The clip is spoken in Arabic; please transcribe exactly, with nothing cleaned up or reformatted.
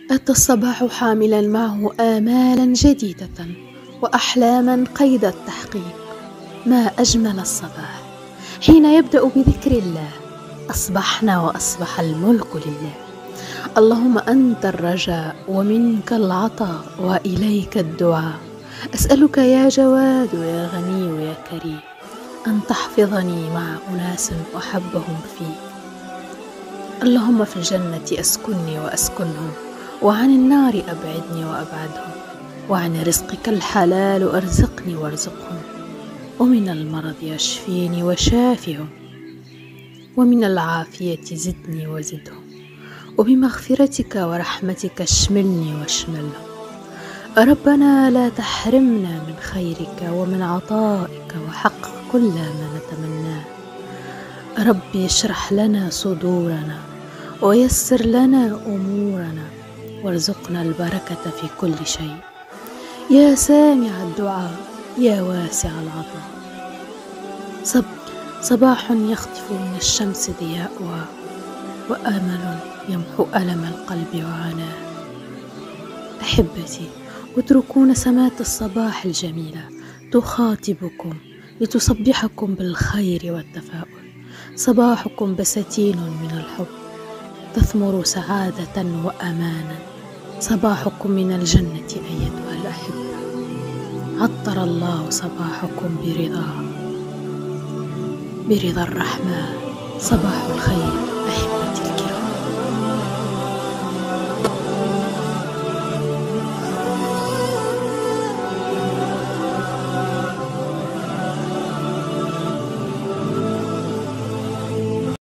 أتى الصباح حاملا معه آمالا جديدة وأحلاما قيد التحقيق. ما أجمل الصباح حين يبدأ بذكر الله. أصبحنا وأصبح الملك لله. اللهم أنت الرجاء ومنك العطاء وإليك الدعاء. أسألك يا جواد يا غني يا كريم أن تحفظني مع أناس أحبهم فيك. اللهم في الجنة أسكنني وأسكنهم، وعن النار أبعدني وأبعدهم، وعن رزقك الحلال أرزقني وارزقهم، ومن المرض يشفيني وشافهم، ومن العافية زدني وزدهم، وبمغفرتك ورحمتك اشملني واشملهم. ربنا لا تحرمنا من خيرك ومن عطائك وحقق كل ما نتمناه. ربي اشرح لنا صدورنا ويسر لنا أمورنا وارزقنا البركة في كل شيء. يا سامع الدعاء يا واسع العطاء. صب صباح يخطف من الشمس ضياؤها، وآمل يمحو ألم القلب وعناه. أحبتي، اتركوا نسمات الصباح الجميلة تخاطبكم لتصبحكم بالخير والتفاؤل. صباحكم بساتين من الحب تثمر سعادة وأمانا. صباحكم من الجنة أيتها الأحبة. عطر الله صباحكم برضاه برضا الرحمن. صباح الخير أحبتي.